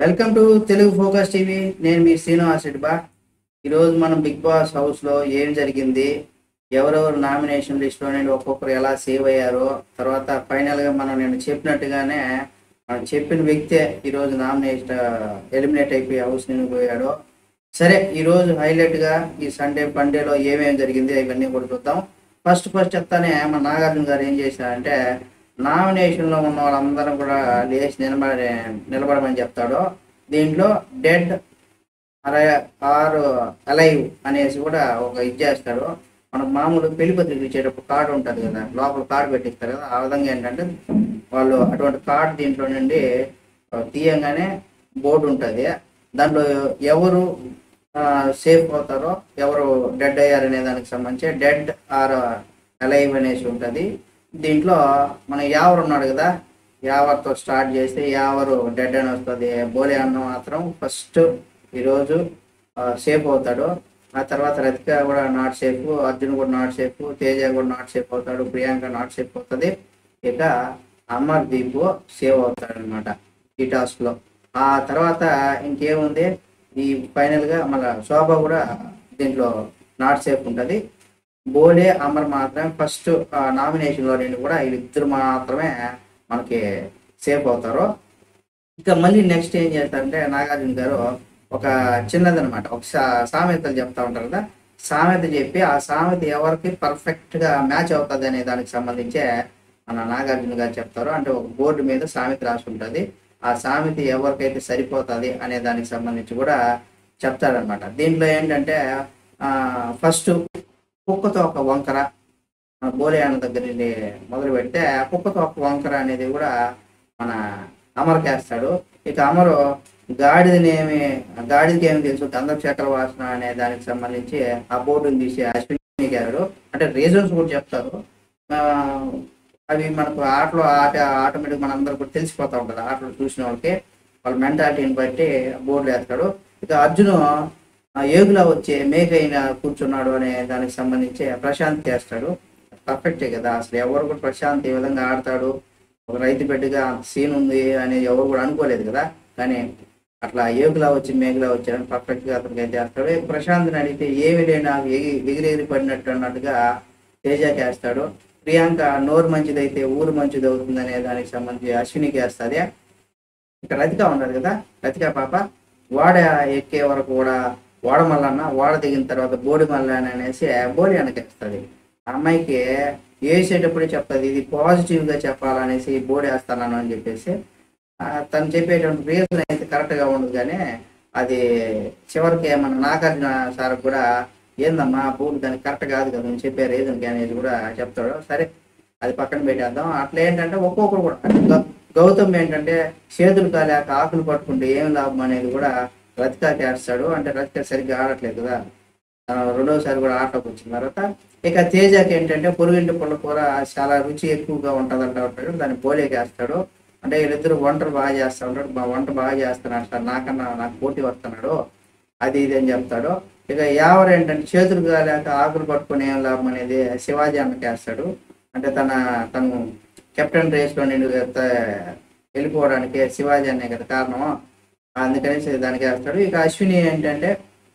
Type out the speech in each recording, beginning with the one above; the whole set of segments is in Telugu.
Welcome to Telugu focus TV. నేను మీ శ్రీనివాస్ రెడ్డి బా. ఈరోజు మనం బిగ్ బాస్ హౌస్లో ఏం జరిగింది, ఎవరెవరు నామినేషన్ లిస్ట్లో నుండి ఒక్కొక్కరు ఎలా సేవ్ అయ్యారో, తర్వాత ఫైనల్గా నేను చెప్పినట్టుగానే మనం చెప్పిన వ్యక్తే ఈరోజు ఎలిమినేట్ అయిపోయి హౌస్ నుండి పోయాడు. సరే, ఈరోజు హైలైట్గా ఈ సండే పండేలో ఏమేమి జరిగింది ఇవన్నీ కూడా చూద్దాం. ఫస్ట్ చెప్తానే మన నాగార్జున గారు ఏం చేశారంటే, నామినేషన్లో ఉన్న వాళ్ళందరం కూడా లేచి నిలబడమని చెప్తాడు. దీంట్లో డెడ్ ఆర్ అలైవ్ అనేసి కూడా ఒక చేస్తాడు. మనకు మామూలు పెళ్లి పత్రిక ఇచ్చేటప్పుడు కార్డు ఉంటుంది కదా, లోపల కార్డు పెట్టిస్తారు కదా, ఆ విధంగా ఏంటంటే వాళ్ళు అటువంటి కార్డు దీంట్లో నుండి తీయంగానే బోర్డు ఉంటుంది. దాంట్లో ఎవరు సేఫ్ అవుతారో, ఎవరు డెడ్ అయ్యారనే దానికి సంబంధించి డెడ్ ఆర్ అలైవ్ అనేసి ఉంటుంది. దీంట్లో మన యావరు ఉన్నాడు కదా, యావర్తో స్టార్ట్ చేస్తే యావరు డెడ్ అని వస్తుంది. బోలే అన్న మాత్రం ఫస్ట్ ఈరోజు సేఫ్ అవుతాడు. ఆ తర్వాత రతిక కూడా నాట్ సేఫ్, అర్జున్ కూడా నాట్ సేఫ్, తేజ కూడా నాట్ సేఫ్ అవుతాడు, ప్రియాంక నాట్ సేఫ్ అవుతుంది. ఇక అమర్దీప్ సేవ్ అవుతాడు అనమాట ఈ టాస్క్లో. ఆ తర్వాత ఇంకేముంది, ఈ ఫైనల్గా మన శోభ కూడా దీంట్లో నాట్ సేఫ్ ఉంటుంది. బోలే అమర్ మాత్రమే ఫస్ట్ నామినేషన్లో నుండి కూడా వీళ్ళిద్దరు మాత్రమే మనకి సేఫ్ అవుతారు. ఇక మళ్ళీ నెక్స్ట్ ఏం చేస్తారంటే నాగార్జున గారు ఒక చిన్నదనమాట, ఒక సామెతలు చెప్తా ఉంటారు కదా, సామెత చెప్పి ఆ సామెత ఎవరికి పర్ఫెక్ట్గా మ్యాచ్ అవుతుంది అనే దానికి సంబంధించే మన నాగార్జున గారు చెప్తారు. అంటే ఒక బోర్డు మీద సామెత రాసి ఉంటుంది, ఆ సామెత ఎవరికైతే సరిపోతుంది అనే దానికి సంబంధించి కూడా చెప్తారనమాట. దీంట్లో ఏంటంటే ఫస్ట్ కుక్కతో ఒక వంకర, మన బోలే అన్న దగ్గర నుండి మొదలు పెడితే కుక్కతో ఒక వంకర అనేది కూడా మన అమర్కి వేస్తాడు. ఇక అమరు గాడిదకి ఏమి తెలుసు, గంధపు వాసన అనే దానికి సంబంధించి ఆ బోర్డుని తీసి అశ్విని గారు అంటే రీజన్స్ కూడా చెప్తారు. అవి మనకు ఆటోమేటిక్ మనందరూ కూడా తెలిసిపోతూ ఉంటుంది. ఆటలు చూసిన వాళ్ళకి వాళ్ళ మెంటాలిటీని బట్టి బోర్డులు వేస్తాడు. ఇక అర్జును ఏగులా వచ్చి మేకైన కూర్చున్నాడు అనే దానికి సంబంధించి ప్రశాంత్ చేస్తాడు. పర్ఫెక్టే కదా, అసలు ఎవరు కూడా ప్రశాంత్ ఈ విధంగా ఆడతాడు, ఒక రైతు బిడ్డగా సీన్ ఉంది అనేది ఎవరు కూడా అనుకోలేదు కదా. కానీ అట్లా ఏగులా వచ్చి మేఘలా వచ్చాడని పర్ఫెక్ట్గా అతనికి అయితే వేస్తాడు. ప్రశాంత్ని అడిగితే ఏమి లేనా ఎగిరెగిరి పడినట్టు అన్నట్టుగా తేజకి వేస్తాడు. ప్రియాంక నోరు మంచిదైతే ఊరు మంచిది అవుతుంది అనే దానికి సంబంధించి అశ్వినికి వేస్తుంది. ఇక్కడ రతిక ఉన్నారు కదా, రతిక పాప వాడ ఎక్కే వరకు కూడా వాడ మల్లన్న, వాడ దిగిన తర్వాత బోడి మల్లన్న అనేసి బోడి వెనకేస్తుంది. ఆ అమ్మాయికి వేసేటప్పుడే చెప్తుంది, ఇది పాజిటివ్గా చెప్పాలనేసి బోడి వేస్తాను అని చెప్పేసి. తను చెప్పేటువంటి రీజన్ అయితే కరెక్ట్గా ఉండదు, కానీ అది చివరికి మన నాగార్జున సార్ కూడా ఏందమ్మా బోడి దానికి కరెక్ట్ కాదు కదా నేను చెప్పే రీజన్కి అనేది కూడా చెప్తాడు. సరే, అది పక్కన పెట్టేద్దాం. అట్లా ఏంటంటే ఒక్కొక్కరు కూడా గౌతమ్ ఏంటంటే చేతులు కాలేక ఆకులు పట్టుకుంటే ఏం లాభం అనేది కూడా రతికాకి వేస్తాడు. అంటే రతిక సరిగ్గా ఆడట్లేదు కదా, రెండోసారి కూడా ఆటలోకి వచ్చిన తర్వాత. ఇక తేజకి ఏంటంటే పొరుగింటి పుల్ల కూర చాలా రుచి ఎక్కువగా ఉంటుంది అంటాడు, దాన్ని బోలేకి వేస్తాడు. అంటే వీళ్ళిద్దరు వంటలు బాగా చేస్తూ ఉంటాడు, వంట బాగా చేస్తున్నాడు సార్, నాకు పోటీ వస్తున్నాడు అది ఇది అని చెప్తాడు. ఇక ఎవరు ఏంటంటే చేతులు కాలేక ఆకులు పట్టుకుని ఏం లాభం అనేది శివాజీ అన్నకి వేస్తాడు. అంటే తను కెప్టెన్ రేస్లో నేను వెళ్ళిపోవడానికి శివాజీ అనే కదా కారణం, అందుకని దానికి వేస్తాడు. ఇక అశ్విని ఏంటంటే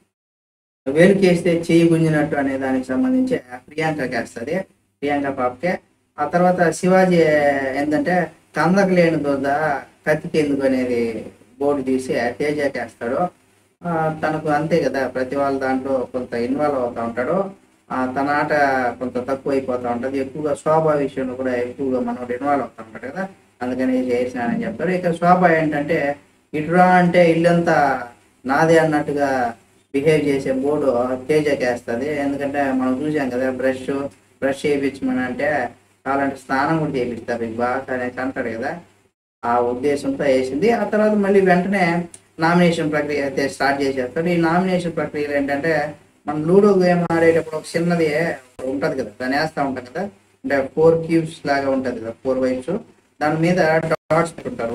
వేలుకేస్తే చేయి గుంజినట్టు అనే దానికి సంబంధించి ప్రియాంకకి వేస్తుంది, ప్రియాంక పాపకే. ఆ తర్వాత శివాజీ ఏంటంటే కందకు లేని దొద్ద కత్తికి ఎందుకు అనేది బోర్డు తీసి తేజకి వేస్తాడు. తనకు అంతే కదా, ప్రతి వాళ్ళ దాంట్లో కొంత ఇన్వాల్వ్ అవుతూ ఉంటాడు. తన ఆట కొంత తక్కువ అయిపోతూ ఉంటుంది. ఎక్కువగా శోభ విషయంలో కూడా ఎక్కువగా మనం ఇన్వాల్వ్ అవుతూ ఉంటాడు కదా, అందుకని చేసినానని చెప్తారు. ఇక శోభ ఏంటంటే ఇటురా అంటే ఇల్లంతా నాదే అన్నట్టుగా బిహేవ్ చేసే బోర్డు తేజకి వేస్తుంది. ఎందుకంటే మనం చూసాం కదా, బ్రష్ చేయించమని అంటే కావాలంటే స్నానం కూడా చేయిస్తారు బిగ్ బాస్ అనేసి అంటాడు కదా, ఆ ఉద్దేశంతో వేసింది. ఆ తర్వాత మళ్ళీ వెంటనే నామినేషన్ ప్రక్రియ అయితే స్టార్ట్ చేసేస్తాడు. ఈ నామినేషన్ ప్రక్రియలో ఏంటంటే మనం లూడో గేమ్ ఆడేటప్పుడు ఒక చిన్నది ఉంటుంది కదా, దాన్ని వేస్తూ ఉంటాం కదా, అంటే 4 క్యూబ్స్ లాగా ఉంటుంది కదా, 4 వైప్స్, దాని మీద డాట్స్ పెట్టుకుంటారు.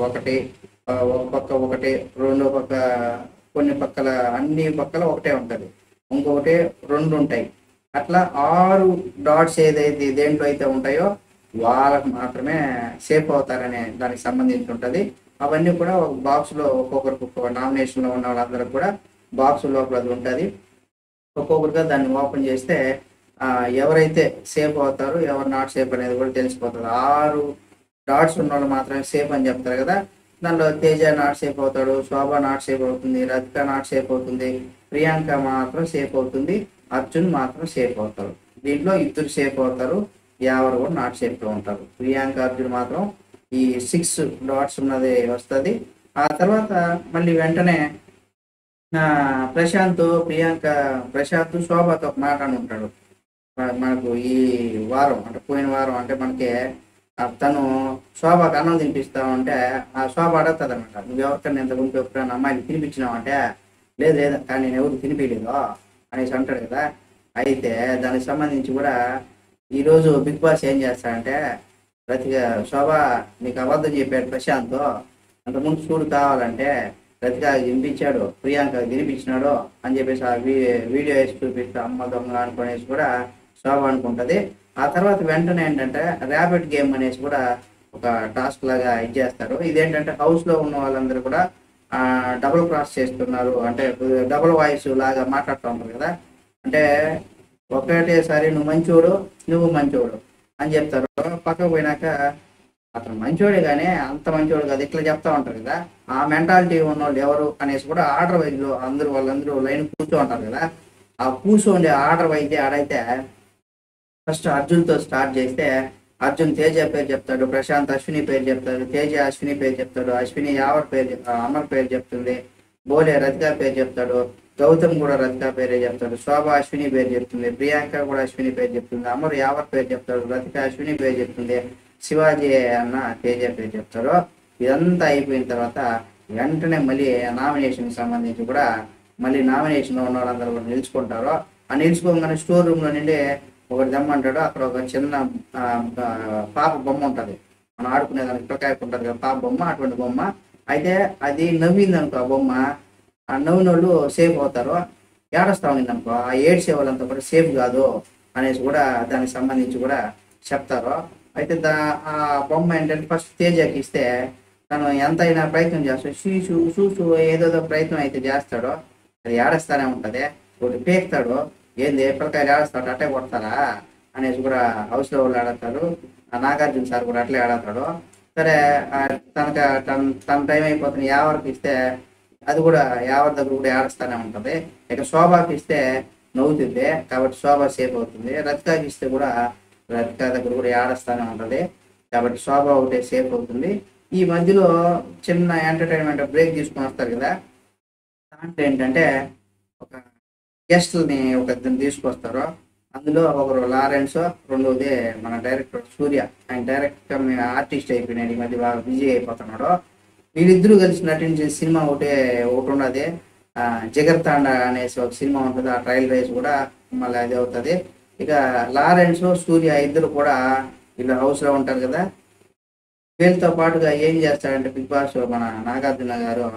ఒక పక్క ఒకటి, రెండో పక్క కొన్ని పక్కల, అన్ని పక్కల ఒకటే ఉంటుంది, ఇంకొకటి 2 ఉంటాయి. అట్లా 6 డాట్స్ ఏదైతే దేంట్లో అయితే ఉంటాయో వాళ్ళకు మాత్రమే సేఫ్ అవుతారనే దానికి సంబంధించి ఉంటుంది. అవన్నీ కూడా ఒక బాక్స్లో ఒక్కొక్కరికి ఒక్కొక్క నామినేషన్లో ఉన్న వాళ్ళందరూ కూడా బాక్స్ లోపల అది ఉంటుంది. ఒక్కొక్కరిగా దాన్ని ఓపెన్ చేస్తే ఎవరైతే సేఫ్ అవుతారో ఎవరు నాట్ సేఫ్ అనేది కూడా తెలిసిపోతుంది. 6 డాట్స్ ఉన్న వాళ్ళు మాత్రమే సేఫ్ అని చెప్తారు కదా. దానిలో తేజ నాట్ సేఫ్ అవుతాడు, శోభ నాట్ సేఫ్ అవుతుంది, రతిక నాట్ సేఫ్ అవుతుంది, ప్రియాంక మాత్రం సేఫ్ అవుతుంది, అర్జున్ మాత్రం సేఫ్ అవుతారు. దీంట్లో ఇద్దరు సేఫ్ అవుతారు, ఎవరు కూడా నాట్ సేఫ్లో ఉంటారు. ప్రియాంక అర్జున్ మాత్రం ఈ 6 డాట్స్ ఉన్నది వస్తుంది. ఆ తర్వాత మళ్ళీ వెంటనే ప్రశాంత్ శోభతో ఒక మాట అని ఉంటాడు. మనకు ఈ వారం అంటే పోయిన వారం అంటే మనకి తను శోభకు అన్నం తినిపిస్తామంటే ఆ శోభ అడుగుతుంది అనమాట, నువ్వు ఎవరికన్నా ఇంతకుముందు ఎప్పుడైనా అమ్మాయిని తినిపించినావంటే లేదు లేదు కానీ నేను ఎవరు తినిపించలేదు అనేసి అంటాడు కదా. అయితే దానికి సంబంధించి కూడా ఈరోజు బిగ్ బాస్ ఏం చేస్తాడంటే, ప్రతిగా శోభ నీకు అబద్ధం చెప్పాడు ప్రశాంత్, అంతకుముందు చూడు కావాలంటే రతిగా వినిపించాడు, ప్రియాంక వినిపించినాడు అని చెప్పేసి ఆ వీడియో వేసి చూపిస్తే అమ్మ దొంగ అనుకునేసి కూడా శోభ అనుకుంటుంది. ఆ తర్వాత వెంటనే ఏంటంటే ర్యాపిడ్ గేమ్ అనేసి కూడా ఒక టాస్క్ లాగా ఇచ్చేస్తారు. ఇదేంటంటే హౌస్లో ఉన్న వాళ్ళందరూ కూడా డబుల్ క్రాస్ చేస్తున్నారు, అంటే డబుల్ వాయిస్ లాగా మాట్లాడుతూ ఉంటారు కదా. అంటే ఒకటేసారి నువ్వు మంచోడు అని చెప్తారు. పక్కకు పోయినాక అతను మంచోడే కానీ అంత మంచోడు కాదు ఇట్లా చెప్తా ఉంటారు కదా. ఆ మెంటాలిటీ ఉన్న వాళ్ళు ఎవరు అనేసి కూడా ఆర్డర్ వైజ్లో వాళ్ళందరూ లైన్ కూర్చో ఉంటారు కదా. ఆ కూర్చోండి ఆర్డర్ వైజ్ ఆడైతే ఫస్ట్ అర్జున్తో స్టార్ట్ చేస్తే అర్జున్ తేజ పేరు చెప్తాడు, ప్రశాంత్ అశ్విని పేరు చెప్తాడు, తేజ అశ్విని పేరు చెప్తాడు, అశ్విని అమర్ పేరు చెప్తుంది, బోలే రతిక పేరు చెప్తాడు, గౌతమ్ కూడా రతిక పేరే చెప్తాడు, శోభ అశ్విని పేరు చెప్తుంది, ప్రియాంక కూడా అశ్విని పేరు చెప్తుంది, అమర్ యావర్ పేరు చెప్తాడు, రతిక అశ్విని పేరు చెప్తుంది, శివాజీ అన్న తేజ పేరు చెప్తాడు. ఇదంతా అయిపోయిన తర్వాత వెంటనే మళ్ళీ నామినేషన్కి సంబంధించి కూడా మళ్ళీ నామినేషన్లో ఉన్న వాళ్ళందరూ కూడా నిలుచుకుంటారు. ఆ నిలుచుకోగానే స్టోర్ రూమ్లో నుండి ఒకటి దమ్మంటాడు. అక్కడ ఒక చిన్న పాప బొమ్మ ఉంటుంది, మనం ఆడుకునేదానికి పిల్లకాయ ఉంటుంది కదా పాప బొమ్మ, అటువంటి బొమ్మ. అయితే అది నవ్వింది అనుకో ఆ బొమ్మ, ఆ నవ్విన వాళ్ళు సేఫ్ అవుతారు. ఏడుస్తా ఉంది అనుకో ఆ ఏడ్చే వాళ్ళంతా కూడా సేఫ్ కాదు అనేసి కూడా దానికి సంబంధించి కూడా చెప్తారు. అయితే ఆ బొమ్మ ఏంటంటే ఫస్ట్ తేజకి ఇస్తే తను ఎంతైనా ప్రయత్నం చేస్తాడు, చూసు ఏదో ప్రయత్నం అయితే చేస్తాడు, అది ఏడుస్తానే ఉంటుంది. ఒకటి పేక్తాడు, ఏంది పిల్లకాయలు ఏడుస్తాడు అట్టే కొడతారా అనేసి కూడా హౌస్లో వాళ్ళు ఆడతారు. నాగార్జున సార్ కూడా అట్లే ఆడతాడు. సరే తన టైం అయిపోతుంది, యావరికి ఇస్తే అది కూడా యావర్ దగ్గర కూడా ఏడుస్తానే ఉంటుంది. ఇక శోభకి ఇస్తే నవ్వుతుంది కాబట్టి శోభ సేఫ్ అవుతుంది. రతికాకి ఇస్తే కూడా రతిక దగ్గర కూడా ఏడుస్తానే ఉంటుంది కాబట్టి శోభ ఒకటే సేఫ్ అవుతుంది. ఈ మధ్యలో చిన్న ఎంటర్టైన్మెంట్ బ్రేక్ తీసుకొని వస్తారు కదా, దాంట్లో ఏంటంటే ఒక గెస్ట్ని ఒక ఇద్దరు తీసుకొస్తారు. అందులో ఒకరు లారెన్స్, రెండోది మన డైరెక్టర్ సూర్య. ఆయన డైరెక్ట్గా ఆర్టిస్ట్ అయిపోయినాడు, ఈ మధ్య బాగా బిజీ అయిపోతున్నాడు. వీళ్ళిద్దరూ కలిసి నటించిన సినిమా ఒకటి ఉన్నది, జిగర్తాండా అనేసి ఒక సినిమా ఉంటుంది. ఆ ట్రయల్ రేస్ కూడా మళ్ళీ అది అవుతుంది. ఇక లారెన్స్ సూర్య ఇద్దరు కూడా వీళ్ళ హౌస్లో ఉంటారు కదా. వీళ్ళతో పాటుగా ఏం చేస్తారంటే బిగ్ బాస్ మన నాగార్జున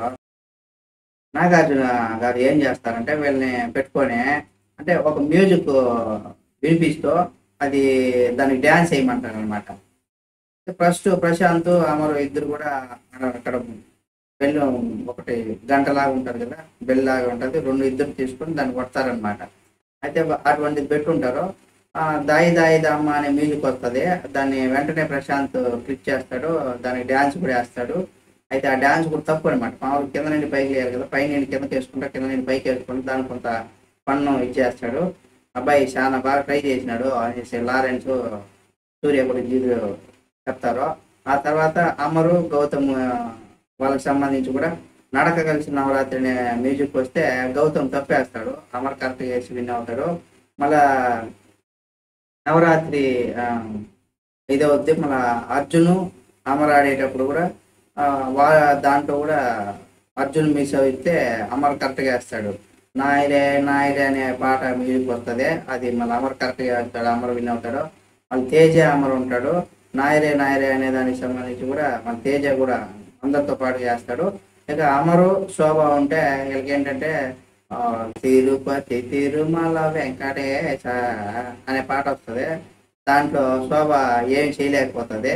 గారు ఏం చేస్తారంటే వీళ్ళని పెట్టుకొని అంటే ఒక మ్యూజిక్ వినిపిస్తూ అది దానికి డ్యాన్స్ వేయమంటారు అనమాట. ఫస్ట్ ప్రశాంత్ అమరు ఇద్దరు కూడా అక్కడ బెల్ ఒకటి గంటలాగా ఉంటుంది కదా, బెల్ లాగా ఉంటుంది, ఇద్దరు తీసుకొని దాన్ని కొడతారనమాట. అయితే అటువంటిది పెట్టుంటారు. దాయి దాయి దమ్మ అనే మ్యూజిక్ వస్తుంది, దాన్ని వెంటనే ప్రశాంత్ క్లిక్ చేస్తాడు, దానికి డ్యాన్స్ కూడా వేస్తాడు. అయితే ఆ డ్యాన్స్ కూడా తప్పు అనమాట. మామూలు కింద నుండి పైకి వేయాలి కదా, పై నుండి కిందకి వేసుకుంటా, కింద నుండి పైకి వేసుకుంటా, దానికి కొంత పన్ను ఇచ్చేస్తాడు. అబ్బాయి చాలా బాగా ట్రై చేసినాడు అనేసి లారెన్స్ సూర్య గురించి చెప్తారు. ఆ తర్వాత అమరు గౌతమ్ వాళ్ళకి సంబంధించి కూడా నడక కలిసి నవరాత్రి అనే మ్యూజిక్ వస్తే గౌతమ్ తప్పేస్తాడు, అమర్ కరెక్ట్గా వేసి విన్ అవుతాడు. మళ్ళా నవరాత్రి ఇదే వద్ది మళ్ళీ అర్జును అమర్ ఆడేటప్పుడు కూడా దాంట్లో కూడా అర్జున్ మిస్ అయితే అమర్ కరెక్ట్గా వేస్తాడు. నాయరే నాయరే అనే పాట మ్యూజిక్ వస్తుంది, అది మళ్ళీ అమర్ కరెక్ట్గా వేస్తాడు, అమర్ విన్ అవుతాడు. మళ్ళీ తేజ అమర్ ఉంటాడు, నాయరే నాయరే అనే దానికి సంబంధించి కూడా మళ్ళీ తేజ కూడా అందరితో పాటు చేస్తాడు. ఇక అమరు శోభ ఉంటే వీళ్ళకి ఏంటంటే తిరుపతి తిరుమల వెంకటేశ అనే పాట వస్తుంది. దాంట్లో శోభ ఏం చేయలేకపోతుంది.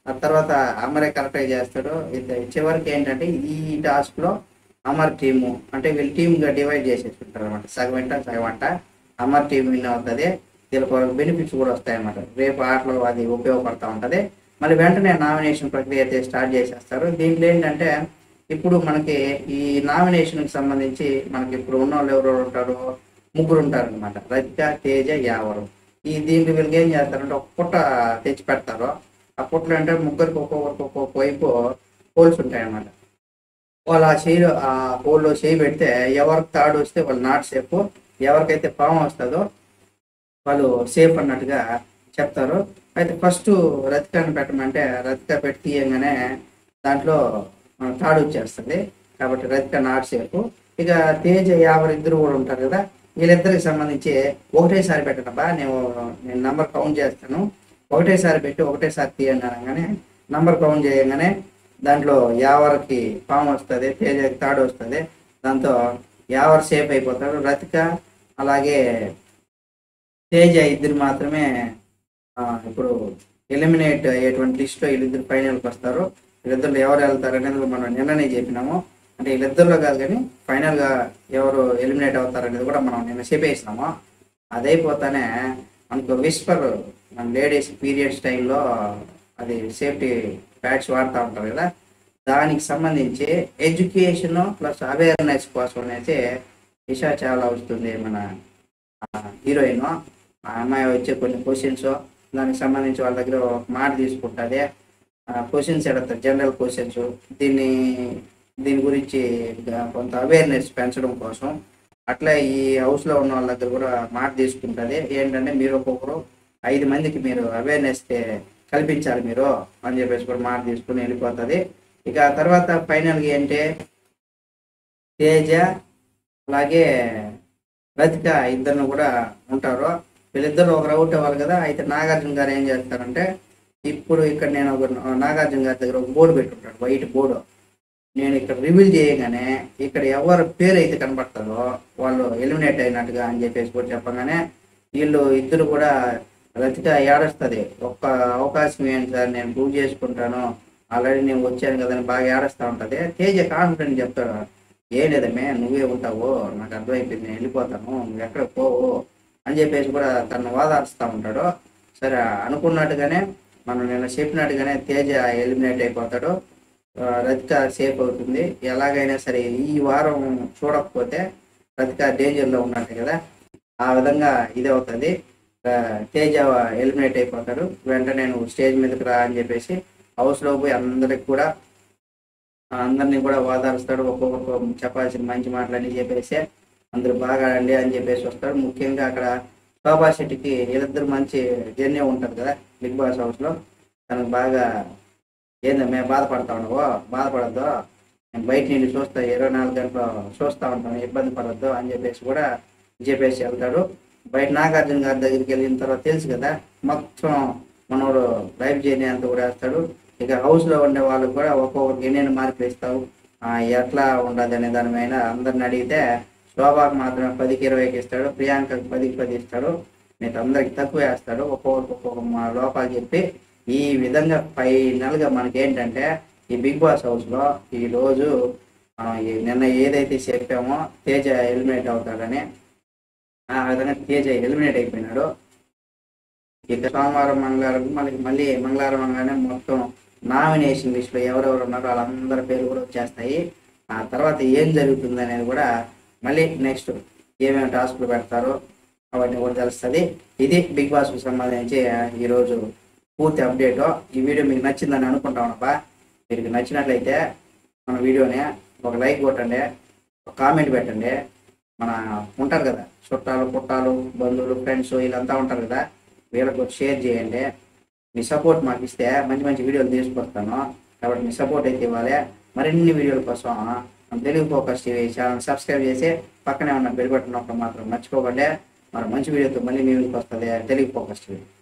ఆ తర్వాత అమరే కరెక్ట్గా చేస్తాడు. చివరికి ఏంటంటే ఈ టాస్క్లో అమర్ టీము అంటే వీళ్ళు టీమ్గా డివైడ్ చేసేసి ఉంటారు అనమాట. సగం వెంట సగం వంట అమర్ టీం విన్ అవుతుంది. దీనికి ఒక బెనిఫిట్స్ కూడా వస్తాయన్నమాట. రేపు ఆటలో అది ఉపయోగపడుతూ ఉంటుంది. మళ్ళీ వెంటనే నామినేషన్ ప్రక్రియ అయితే స్టార్ట్ చేసేస్తారు. దీంట్లో ఏంటంటే ఇప్పుడు మనకి ఈ నామినేషన్కి సంబంధించి మనకి ఇప్పుడు ఉన్న వాళ్ళు ఎవరెవరు ఉంటారు, ముగ్గురు ఉంటారు అనమాట. రతిక, తేజ, యావరు. దీంట్లో వీళ్ళకి ఏం చేస్తారంటే ఒక పుట్ట తెచ్చి పెడతారు. ఆ పుట్టలు అంటే ముగ్గురికి ఒక్కొక్క వైపు హోల్స్ ఉంటాయన్నమాట. వాళ్ళు ఆ హోల్లో చేయి పెడితే ఎవరికి తాడు వస్తే వాళ్ళు నాట్ సేఫ్, ఎవరికైతే పాము వస్తుందో వాళ్ళు సేఫ్ అన్నట్టుగా చెప్తారు. అయితే ఫస్ట్ రతికాన్ని పెట్టమంటే రతిక పెట్టి తీయంగానే దాంట్లో తాడు వచ్చేస్తుంది. కాబట్టి రతిక నాట్ సేఫ్. ఇక తేజ, యావరు ఇద్దరు కూడా ఉంటారు కదా, వీళ్ళిద్దరికి సంబంధించి ఒకటేసారి పెట్టనబ్బా, నేను నంబర్ కౌంట్ చేస్తాను, ఒకటేసారి పెట్టి ఒకటేసారి తీయండి అనగానే నంబర్ కౌంట్ చేయగానే దాంట్లో యావరికి పాము వస్తుంది, తేజకి తాడు వస్తుంది. దాంతో యావర్ సేఫ్ అయిపోతాడు. రతిక అలాగే తేజ ఇద్దరు మాత్రమే ఇప్పుడు ఎలిమినేట్ అయ్యేటువంటి లిస్ట్లో వీళ్ళిద్దరు ఫైనల్కి వస్తారు. వీళ్ళిద్దరు ఎవరు వెళ్తారు అనేది మనం నిన్ననే చెప్పినాము. అంటే వీళ్ళిద్దరిలో కాదు కానీ ఫైనల్గా ఎవరు ఎలిమినేట్ అవుతారు అనేది కూడా మనం నిన్న చెప్పేసినాము. అదైపోతానే మనకు విస్పర్ మన లేడీస్ పీరియడ్స్ టైంలో అది సేఫ్టీ ప్యాడ్స్ వాడుతూ ఉంటారు కదా, దానికి సంబంధించి ఎడ్యుకేషన్ ప్లస్ అవేర్నెస్ కోసం అయితే ఇషా చాలా వస్తుంది మన హీరోయిన్. ఆ అమ్మాయి వచ్చే కొన్ని క్వశ్చన్స్ దానికి సంబంధించి వాళ్ళ దగ్గర ఒక మాట తీసుకుంటుంది. క్వశ్చన్స్ అడుగుతారు, జనరల్ క్వశ్చన్స్. దీని గురించి కొంత అవేర్నెస్ పెంచడం కోసం అట్లా ఈ హౌస్లో ఉన్న వాళ్ళ దగ్గర కూడా మాట తీసుకుంటుంది. ఏంటంటే మీరు ఒక్కొక్కరు 5 మందికి మీరు అవేర్నెస్ కల్పించాలి మీరు అని చెప్పేసి కూడా మాట తీసుకుని వెళ్ళిపోతుంది. ఇక తర్వాత ఫైనల్గా ఏంటి తేజ అలాగే రతిక ఇద్దరిని కూడా ఉంటారు. వీళ్ళిద్దరు ఒకరు అవుట్ అవ్వాలి కదా. అయితే నాగార్జున గారు ఏం చేస్తారంటే ఇప్పుడు ఇక్కడ నేను ఒక నాగార్జున గారి దగ్గర ఒక బోర్డు పెట్టుంటాడు, వైట్ బోర్డు. నేను ఇక్కడ రివీల్ చేయగానే ఇక్కడ ఎవరి పేరు అయితే కనపడుతుందో వాళ్ళు ఎలిమినేట్ అయినట్టుగా అని చెప్పేసి కూడా చెప్పగానే వీళ్ళు ఇద్దరు కూడా రతిక ఏడుస్తుంది. ఒక్క అవకాశం ఏంటి సార్, నేను ప్రూవ్ చేసుకుంటాను, ఆల్రెడీ నేను వచ్చాను కదా అని బాగా ఏడుస్తూ ఉంటుంది. తేజ కాన్ఫిడెంట్ చెప్తాడు, ఏం లేదమే నువ్వే ఉంటావు, నాకు అర్థమైపోయింది, నేను వెళ్ళిపోతాను, నువ్వు ఎక్కడ పోవు అని చెప్పేసి కూడా తను వాదాడుస్తూ ఉంటాడు. సరే అనుకున్నట్టుగానే మనం నిన్న చెప్పినట్టుగానే తేజ ఎలిమినేట్ అయిపోతాడు. రతిక సేఫ్ అవుతుంది. ఎలాగైనా సరే ఈ వారం చూడకపోతే రతిక డేంజర్లో ఉన్నట్టు కదా, ఆ విధంగా ఇది అవుతుంది. తేజ ఎలిమినేట్ అయిపోతాడు. వెంటనే నువ్వు స్టేజ్ మీదకి రా అని చెప్పేసి హౌస్లో పోయి అందరినీ కూడా వాదారుస్తాడు. ఒక్కొక్కరు చెప్పాల్సిన మంచి మాటలని చెప్పేసి అందరూ బాగా ఆడండి అని చెప్పేసి వస్తాడు. ముఖ్యంగా అక్కడ శోభా శెట్టికి వీళ్ళిద్దరు మంచి జర్నీ ఉంటుంది కదా బిగ్ బాస్ హౌస్లో. తనకు బాగా ఏందో మేము బాధపడతా ఉన్నావో, బాధపడద్దు, నేను బయట నుండి చూస్తా 24 గంటలు చూస్తూ ఉంటాను, ఇబ్బంది పడద్దు అని చెప్పేసి కూడా చెప్పేసి వెళ్తాడు. బయట నాగార్జున గారి దగ్గరికి వెళ్ళిన తర్వాత తెలుసు కదా మొత్తం మనోడు లైఫ్ జర్నీ అంతా కూడా వేస్తాడు. ఇక హౌస్లో ఉండే వాళ్ళకి కూడా ఒక్కొక్కరికి ఎన్నెన్ని మార్కులు ఇస్తావు, ఎట్లా ఉండదు అనే దాని మీద అందరిని అడిగితే శోభాకు మాత్రమే 10కి 20కి ఇస్తాడు, ప్రియాంకకి 10కి 10 ఇస్తాడు, మిగతా అందరికి తక్కువ వేస్తాడు. ఒక్కొక్కరికి ఒక్కొక్క లోపాలు చెప్పి ఈ విధంగా ఫైనల్గా మనకేంటంటే ఈ బిగ్ బాస్ హౌస్లో ఈరోజు నిన్న ఏదైతే చెప్పామో తేజ ఎలిమినేట్ అవుతాడని, ఆ విధంగా తేజ ఎలిమినేట్ అయిపోయినాడు. ఇక సోమవారం మంగళవారం మళ్ళీ మంగళవారం అనగానే మొత్తం నామినేషన్ లిస్టులో ఎవరెవరు ఉన్నారో వాళ్ళందరి పేర్లు కూడా వచ్చేస్తాయి. ఆ తర్వాత ఏం జరుగుతుంది అనేది కూడా మళ్ళీ నెక్స్ట్ ఏమేమి టాస్క్లు పెడతారో అవన్నీ కూడా తెలుస్తుంది. ఇది బిగ్ బాస్కు సంబంధించి ఈరోజు పూర్తి అప్డేట్. ఈ వీడియో మీకు నచ్చిందని అనుకుంటామబ్బా. మీకు నచ్చినట్లయితే మన వీడియోని ఒక లైక్ కొట్టండి, ఒక కామెంట్ పెట్టండి. మన ఉంటారు కదా చుట్టాలు పుట్టాలు బంధువులు ఫ్రెండ్స్ వీళ్ళంతా ఉంటారు కదా, వీళ్ళకు షేర్ చేయండి. మీ సపోర్ట్ మాకు ఇస్తే మంచి మంచి వీడియోలు తీసుకొస్తాను. కాబట్టి మీ సపోర్ట్ అయితే ఇవ్వాలి. మరిన్ని వీడియోల కోసం Telugu focus TV channel subscribe చేసి పక్కనే ఉన్న బెల్ బటన్ నొక్కడం మాత్రం మర్చిపోకండి. మరి మంచి వీడియోతో మళ్ళీ మీ ముందుకు వస్తుంది తెలుగు ఫోకస్ టీవీ.